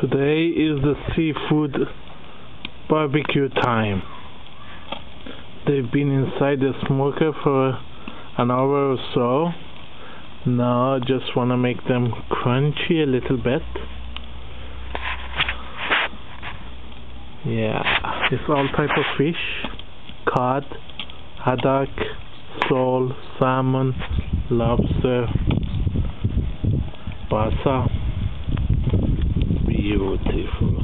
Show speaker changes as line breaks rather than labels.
Today is the seafood barbecue time. They've been inside the smoker for an hour or so. Now I just want to make them crunchy a little bit. Yeah, it's all type of fish: cod, haddock, sole, salmon, lobster, basa. Beautiful.